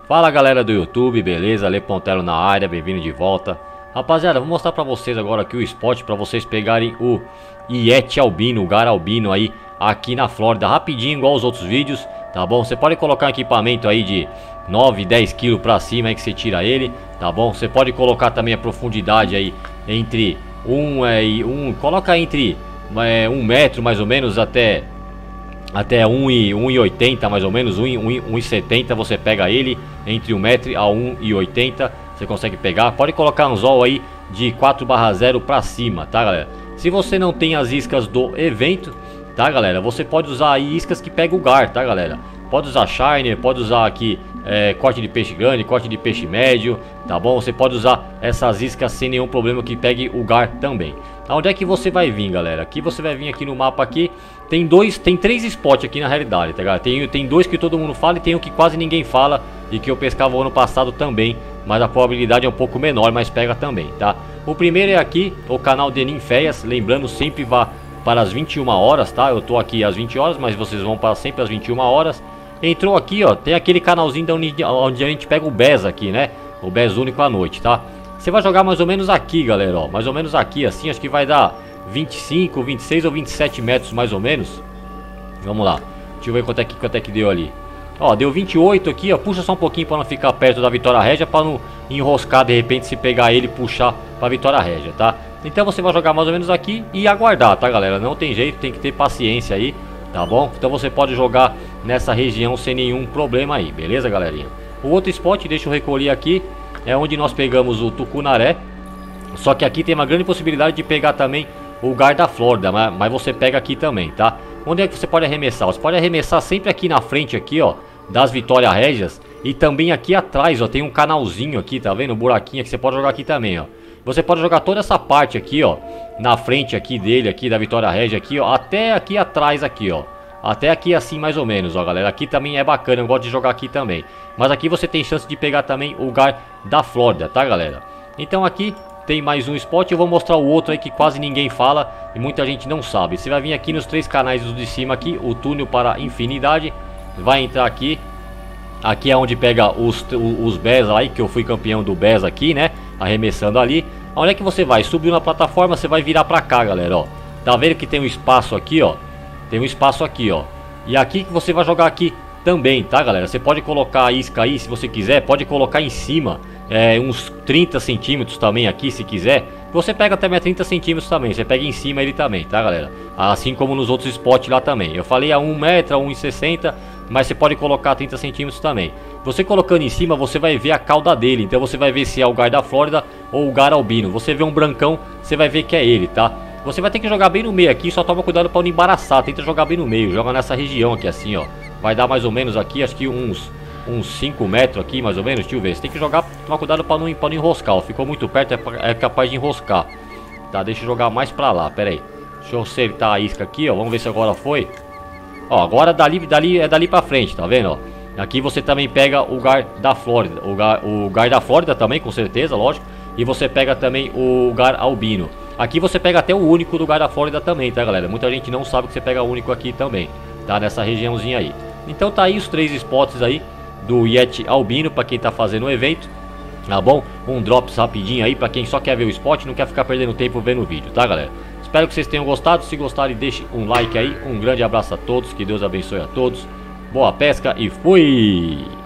Fala galera do YouTube, beleza? Lê Pontelo na área, bem-vindo de volta. Rapaziada, vou mostrar pra vocês agora aqui o spot pra vocês pegarem o Yeti albino, o gar albino aí aqui na Flórida, rapidinho, igual os outros vídeos, tá bom? Você pode colocar um equipamento aí de 9, 10 kg pra cima aí que você tira ele, tá bom? Você pode colocar também a profundidade aí entre coloca entre 1 metro mais ou menos até 1,80 mais ou menos, 1,70 você pega ele, entre 1 metro a 1,80 você consegue pegar. Pode colocar anzol aí de 4/0 pra cima, tá galera? Se você não tem as iscas do evento, tá galera, você pode usar aí iscas que pega o gar, tá galera? Pode usar shiner, pode usar aqui corte de peixe grande, corte de peixe médio, tá bom? Você pode usar essas iscas sem nenhum problema que pegue o gar também. Aonde é que você vai vir, galera? Aqui você vai vir aqui no mapa aqui. Tem 3 spots aqui na realidade, tá galera? Tem 2 que todo mundo fala e tem um que quase ninguém fala e que eu pescava o ano passado também, mas a probabilidade é um pouco menor, mas pega também, tá? O primeiro é aqui, o canal de Ninféias, lembrando, sempre vá para as 21 horas, tá? Eu tô aqui às 20 horas, mas vocês vão para sempre às 21 horas. Entrou aqui, ó, tem aquele canalzinho onde a gente pega o BES aqui, né? O BES único à noite, tá? Você vai jogar mais ou menos aqui, galera, ó. Mais ou menos aqui, assim, acho que vai dar 25, 26 ou 27 metros mais ou menos. Vamos lá. Deixa eu ver quanto é que deu ali. Ó, deu 28 aqui, ó. Puxa só um pouquinho para não ficar perto da Vitória Régia, para não enroscar de repente se pegar ele e puxar para Vitória Régia, tá? Então você vai jogar mais ou menos aqui e aguardar, tá, galera? Não tem jeito, tem que ter paciência aí, tá bom? Então você pode jogar nessa região sem nenhum problema aí, beleza, galerinha? O outro spot, deixa eu recolher aqui, é onde nós pegamos o tucunaré. Só que aqui tem uma grande possibilidade de pegar também o gar da Flórida, mas você pega aqui também, tá? Onde é que você pode arremessar? Você pode arremessar sempre aqui na frente aqui, ó, das Vitória Régias. E também aqui atrás, ó, tem um canalzinho aqui, tá vendo? Um buraquinho que você pode jogar aqui também, ó. Você pode jogar toda essa parte aqui, ó, na frente aqui dele, aqui da Vitória Régia aqui, ó, até aqui atrás aqui, ó. Até aqui assim mais ou menos, ó, galera. Aqui também é bacana, eu gosto de jogar aqui também. Mas aqui você tem chance de pegar também o gar da Flórida, tá, galera? Então aqui tem mais um spot, eu vou mostrar o outro aí que quase ninguém fala e muita gente não sabe. Você vai vir aqui nos 3 canais de cima aqui, o túnel para infinidade. Vai entrar aqui. Aqui é onde pega os BES aí, que eu fui campeão do BES aqui, né? Arremessando ali. Onde é que você vai? Subiu na plataforma, você vai virar pra cá, galera, ó. Tá vendo que tem um espaço aqui, ó? Tem um espaço aqui, ó. E aqui que você vai jogar aqui também, tá, galera? Você pode colocar a isca aí, se você quiser. Pode colocar em cima, uns 30 centímetros também aqui, se quiser. Você pega também a 30 centímetros também. Você pega em cima ele também, tá, galera? Assim como nos outros spots lá também. Eu falei a 1 metro, a 1,60, mas você pode colocar 30 centímetros também. Você colocando em cima, você vai ver a cauda dele. Então você vai ver se é o gar da Flórida ou o gar albino. Você vê um brancão, você vai ver que é ele, tá? Você vai ter que jogar bem no meio aqui, só toma cuidado para não embaraçar. Tenta jogar bem no meio, joga nessa região aqui assim, ó. Vai dar mais ou menos aqui, acho que uns 5 metros aqui, mais ou menos, deixa eu ver. Você tem que jogar, tomar cuidado para não enroscar, ó. Ficou muito perto, é capaz de enroscar. Tá, deixa eu jogar mais pra lá, pera aí. Deixa eu acertar a isca aqui, ó, vamos ver se agora foi. Ó, agora é dali pra frente, tá vendo, ó. Aqui você também pega o gar da Flórida, o gar da Flórida também, com certeza, lógico. E você pega também o gar albino. Aqui você pega até o único do gar da Flórida também, tá, galera? Muita gente não sabe que você pega o único aqui também, tá? Nessa regiãozinha aí. Então tá aí os 3 spots aí do Yeti albino pra quem tá fazendo o evento, tá bom? Um drops rapidinho aí pra quem só quer ver o spot, não quer ficar perdendo tempo vendo o vídeo, tá, galera? Espero que vocês tenham gostado. Se gostarem, deixe um like aí. Um grande abraço a todos, que Deus abençoe a todos. Boa pesca e fui!